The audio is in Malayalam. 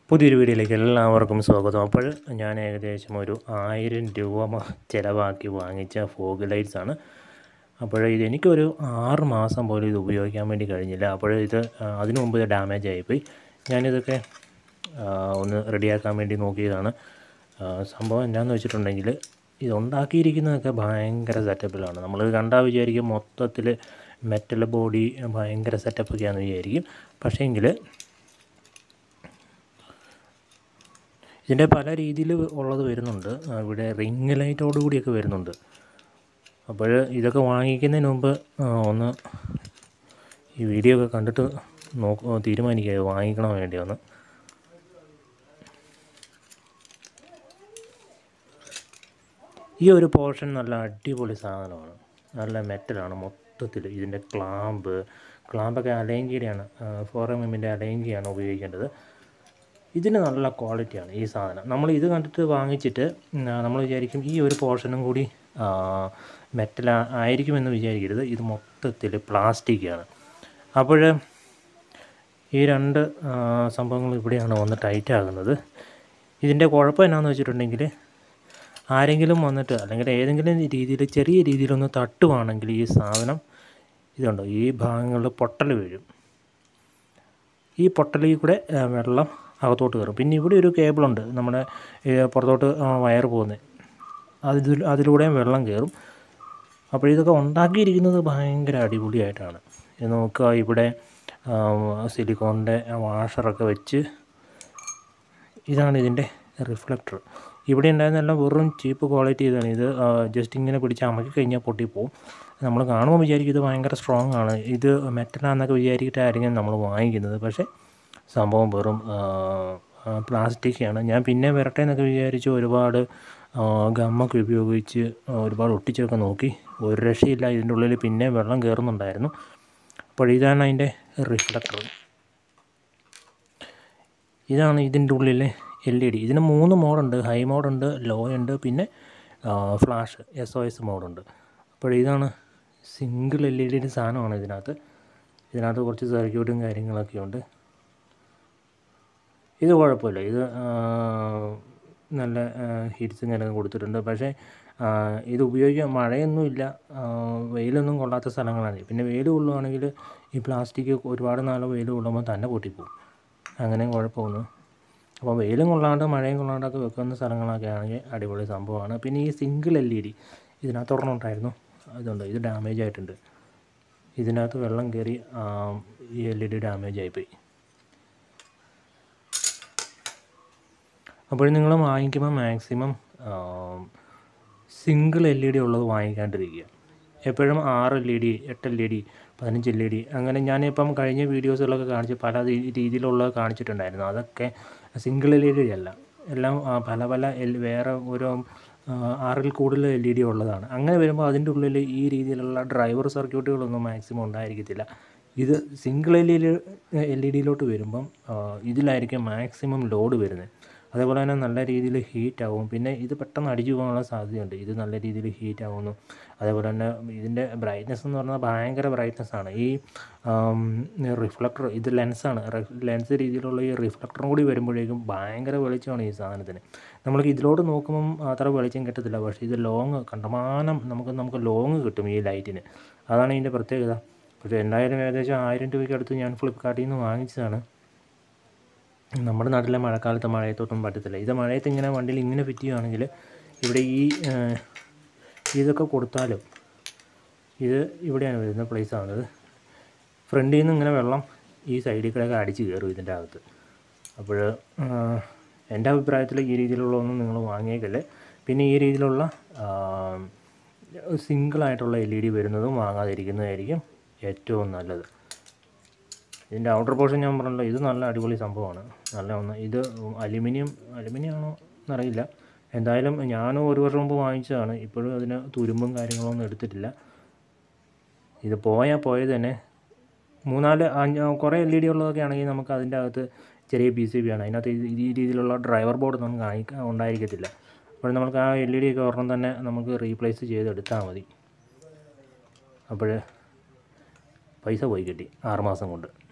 പുതിയൊരു വീഡിയോയിലേക്ക് എല്ലാവർക്കും സ്വാഗതം. അപ്പോൾ ഞാൻ ഏകദേശം ഒരു 1000 രൂപ ചിലവാക്കി വാങ്ങിച്ച ഫോഗ് ലൈറ്റ്സ് ആണ്. അപ്പോൾ ഇതെനിക്കൊരു 6 മാസം പോലും ഇത് ഉപയോഗിക്കാൻ വേണ്ടി കഴിഞ്ഞില്ല. അപ്പോൾ അതിനു മുമ്പ് ഇത് ഡാമേജ് ആയിപ്പോയി. ഞാനിതൊക്കെ ഒന്ന് റെഡിയാക്കാൻ വേണ്ടി നോക്കിയതാണ്. സംഭവം എന്താണെന്ന് വെച്ചിട്ടുണ്ടെങ്കിൽ ഇത് ഉണ്ടാക്കിയിരിക്കുന്നതൊക്കെ ഭയങ്കര സെറ്റപ്പിലാണ്. നമ്മളിത് കണ്ടാൽ വിചാരിക്കും മൊത്തത്തിൽ മെറ്റൽ ബോഡി ഭയങ്കര സെറ്റപ്പൊക്കെയാണെന്ന് വിചാരിക്കും. പക്ഷേങ്കിൽ ഇതിൻ്റെ പല രീതിയിൽ ഉള്ളത് വരുന്നുണ്ട്. ഇവിടെ റിങ് ലൈറ്റോട് കൂടിയൊക്കെ വരുന്നുണ്ട്. അപ്പോൾ ഇതൊക്കെ വാങ്ങിക്കുന്നതിന് മുമ്പ് ഒന്ന് ഈ വീഡിയോ ഒക്കെ കണ്ടിട്ട് തീരുമാനിക്കുക വാങ്ങിക്കണോ വേണ്ടിയൊന്ന്. ഈ ഒരു പോർഷൻ നല്ല അടിപൊളി സാധനമാണ്. നല്ല മെറ്റലാണ് മൊത്തത്തിൽ. ഇതിൻ്റെ ക്ലാമ്പൊക്കെ അലൈൻകിയാണ്, 4mm അലൈൻകിയാണ് ഉപയോഗിക്കേണ്ടത്. ഇതിന് നല്ല ക്വാളിറ്റിയാണ് ഈ സാധനം. നമ്മൾ ഇത് കണ്ടിട്ട് വാങ്ങിച്ചിട്ട് നമ്മൾ വിചാരിക്കും ഈ ഒരു പോർഷനും കൂടി മെറ്റൽ ആയിരിക്കുമെന്ന് വിചാരിക്കരുത്. ഇത് മൊത്തത്തിൽ പ്ലാസ്റ്റിക്കാണ്. അപ്പോൾ ഈ രണ്ട് സംഭവങ്ങൾ ഇവിടെയാണ് വന്ന് ടൈറ്റ് ആകുന്നത്. ഇതിൻ്റെ കുഴപ്പം എന്നാന്ന് വെച്ചിട്ടുണ്ടെങ്കിൽ ആരെങ്കിലും വന്നിട്ട് അല്ലെങ്കിൽ ഏതെങ്കിലും രീതിയിൽ ചെറിയ രീതിയിലൊന്ന് തട്ടുവാണെങ്കിൽ ഈ സാധനം ഇതുണ്ടോ ഈ ഭാഗങ്ങളിൽ പൊട്ടൽ വീഴും. ഈ പൊട്ടലിൽ കൂടെ വെള്ളം അകത്തോട്ട് കയറും. പിന്നെ ഇവിടെ ഒരു കേബിളുണ്ട് നമ്മുടെ പുറത്തോട്ട് വയർ പോകുന്നത്, അതിലൂടെയും വെള്ളം കയറും. അപ്പോൾ ഇതൊക്കെ ഉണ്ടാക്കിയിരിക്കുന്നത് ഭയങ്കര അടിപൊളിയായിട്ടാണ്. ഇത് നോക്കുക, ഇവിടെ സിലിക്കോണിൻ്റെ വാഷറൊക്കെ വെച്ച് ഇതാണ് ഇതിൻ്റെ റിഫ്ലക്ടർ. ഇവിടെ ഉണ്ടായിരുന്നെല്ലാം വെറും ചീപ്പ് ക്വാളിറ്റി ഇതാണ്. ഇത് ജസ്റ്റ് ഇങ്ങനെ പിടിച്ച് അമക്കി കഴിഞ്ഞാൽ പൊട്ടിപ്പോവും. നമ്മൾ കാണുമ്പോൾ വിചാരിക്കും ഇത് ഭയങ്കര സ്ട്രോങ് ആണ്, ഇത് മെറ്റലാണെന്നൊക്കെ വിചാരിച്ചിട്ടായിരിക്കും നമ്മൾ വാങ്ങിക്കുന്നത്. പക്ഷേ സംഭവം വെറും പ്ലാസ്റ്റിക്കാണ്. ഞാൻ പിന്നെ വരട്ടെ എന്നൊക്കെ വിചാരിച്ച് ഒരുപാട് ഗമ്മൊക്കെ ഉപയോഗിച്ച് ഒരുപാട് ഒട്ടിച്ചൊക്കെ നോക്കി, ഒരു രക്ഷയില്ല. ഇതിൻ്റെ ഉള്ളിൽ പിന്നെ വെള്ളം കയറുന്നുണ്ടായിരുന്നു. അപ്പോൾ ഇതാണ് അതിൻ്റെ റിഫ്ലക്ടർ. ഇതാണ് ഇതിൻ്റെ ഉള്ളിലെ LED. ഇതിന് 3 മോഡുണ്ട്. ഹൈ മോഡുണ്ട്, ലോ ഉണ്ട്, പിന്നെ ഫ്ലാഷ് SOS മോഡുണ്ട്. അപ്പോൾ ഇതാണ് സിംഗിൾ LED സാധനമാണ്. ഇതിനകത്ത് കുറച്ച് സർക്യൂട്ടും കാര്യങ്ങളൊക്കെ ഉണ്ട്. ഇത് കുഴപ്പമില്ല, ഇത് നല്ല ഹീറ്റ്സും കാര്യങ്ങളും കൊടുത്തിട്ടുണ്ട്. പക്ഷേ ഇത് ഉപയോഗിക്കാൻ മഴയൊന്നുമില്ല, വെയിലൊന്നും കൊള്ളാത്ത സ്ഥലങ്ങളാണ്. പിന്നെ വെയിൽ കൊള്ളുകയാണെങ്കിൽ ഈ പ്ലാസ്റ്റിക് ഒരുപാട് നാൾ വെയിൽ കൊള്ളുമ്പോൾ തന്നെ പൊട്ടിപ്പോവും. അങ്ങനെയും കുഴപ്പമൊന്നും. അപ്പോൾ വെയിലും കൊള്ളാണ്ട് മഴയും കൊള്ളാണ്ടൊക്കെ വെക്കുന്ന സ്ഥലങ്ങളൊക്കെ ആണെങ്കിൽ അടിപൊളി സംഭവമാണ്. പിന്നെ ഈ സിംഗിൾ LED ഇതിനകത്ത് ഒരെണ്ണം ഉണ്ടായിരുന്നു, അതുണ്ട്, ഇത് ഡാമേജ് ആയിട്ടുണ്ട്. ഇതിനകത്ത് വെള്ളം കയറി ഈ LED ഡാമേജ് ആയിപ്പോയി. അപ്പോൾ നിങ്ങൾ വാങ്ങിക്കുമ്പോൾ മാക്സിമം സിംഗിൾ LED ഉള്ളത് വാങ്ങിക്കാണ്ടിരിക്കുക. എപ്പോഴും 6 LED, 8 LED, 15 LED അങ്ങനെ ഞാനിപ്പം കഴിഞ്ഞ വീഡിയോസുകളൊക്കെ കാണിച്ച് പല രീതിയിലുള്ളത് കാണിച്ചിട്ടുണ്ടായിരുന്നു. അതൊക്കെ സിംഗിൾ LED അല്ല, എല്ലാം പല വേറെ ഓരോ 6ൽ കൂടുതൽ LED ഉള്ളതാണ്. അങ്ങനെ വരുമ്പോൾ അതിൻ്റെ ഉള്ളിൽ ഈ രീതിയിലുള്ള ഡ്രൈവർ സർക്യൂട്ടുകളൊന്നും മാക്സിമം ഉണ്ടായിരിക്കത്തില്ല. ഇത് സിംഗിൾ LED വരുമ്പം ഇതിലായിരിക്കും മാക്സിമം ലോഡ് വരുന്നത്. അതേപോലെ തന്നെ നല്ല രീതിയിൽ ഹീറ്റ് ആവും. പിന്നെ ഇത് പെട്ടെന്ന് അടിച്ചു പോകാനുള്ള സാധ്യതയുണ്ട്. ഇത് നല്ല രീതിയിൽ ഹീറ്റ് ആവുന്നു. അതേപോലെ തന്നെ ഇതിൻ്റെ ബ്രൈറ്റ്നസ് എന്ന് പറഞ്ഞാൽ ഭയങ്കര ബ്രൈറ്റ്നസ്സാണ്. ഈ റിഫ്ലക്ടർ ഇത് ലെൻസാണ്. ലെൻസ് രീതിയിലുള്ള ഈ റിഫ്ലക്ടറും കൂടി വരുമ്പോഴേക്കും ഭയങ്കര വെളിച്ചമാണ് ഈ സാധനത്തിന്. നമ്മൾക്ക് ഇതിലോട്ട് നോക്കുമ്പം അത്ര വെളിച്ചം കിട്ടത്തില്ല. പക്ഷേ ഇത് ലോങ് കണ്ടമാനം നമുക്ക് ലോങ് കിട്ടും ഈ ലൈറ്റിന്. അതാണ് ഇതിൻ്റെ പ്രത്യേകത. പക്ഷേ എന്തായാലും ഏകദേശം 1000 രൂപയ്ക്ക് അടുത്ത് ഞാൻ ഫ്ലിപ്പ്കാർട്ടിൽ നിന്ന് വാങ്ങിച്ചതാണ്. നമ്മുടെ നാട്ടിലെ മഴക്കാലത്ത് മഴയത്തൊട്ടും പറ്റത്തില്ല. ഇത് മഴയത്ത് ഇങ്ങനെ വണ്ടിയിൽ ഇങ്ങനെ ഫിറ്റ് ചെയ്യുകയാണെങ്കിൽ ഇവിടെ ഇതൊക്കെ കൊടുത്താലും ഇത് ഇവിടെയാണ് വരുന്ന പ്ലേസാണിത്. ഫ്രണ്ടിൽ നിന്ന് ഇങ്ങനെ വെള്ളം ഈ സൈഡിൽ കൂടെയൊക്കെ അടിച്ച് കയറും ഇതിൻ്റെ അകത്ത്. അപ്പോൾ എൻ്റെ അഭിപ്രായത്തിൽ ഈ രീതിയിലുള്ളതൊന്നും നിങ്ങൾ വാങ്ങിയേക്കല്ലേ. പിന്നെ ഈ രീതിയിലുള്ള സിംഗിളായിട്ടുള്ള LED വരുന്നതും വാങ്ങാതിരിക്കുന്നതായിരിക്കും ഏറ്റവും നല്ലത്. ഇതിൻ്റെ ഔട്ടർ പോർഷൻ ഞാൻ പറഞ്ഞല്ലോ, ഇത് നല്ല അടിപൊളി സംഭവമാണ്. ഇത് അലുമിനിയം ആണോ എന്നറിയില്ല. എന്തായാലും ഞാനും 1 വർഷം മുമ്പ് വാങ്ങിച്ചതാണ്. ഇപ്പോഴും അതിന് തുരുമ്പും കാര്യങ്ങളൊന്നും എടുത്തിട്ടില്ല. ഇത് പോയത് തന്നെ 3-4 കുറേ LED ഉള്ളതൊക്കെ ആണെങ്കിൽ നമുക്ക് അതിൻ്റെ അകത്ത് ചെറിയ PCB ആണ്. അതിനകത്ത് ഈ രീതിയിലുള്ള ഡ്രൈവർ ബോർഡ് ഒന്നും ഉണ്ടായിരിക്കത്തില്ല. അപ്പോൾ നമുക്ക് ആ LED ഒക്കെ ഒരെണ്ണം തന്നെ നമുക്ക് റീപ്ലേസ് ചെയ്തെടുത്താൽ മതി. അപ്പോൾ പൈസ പോയി കിട്ടി 6 മാസം കൊണ്ട്.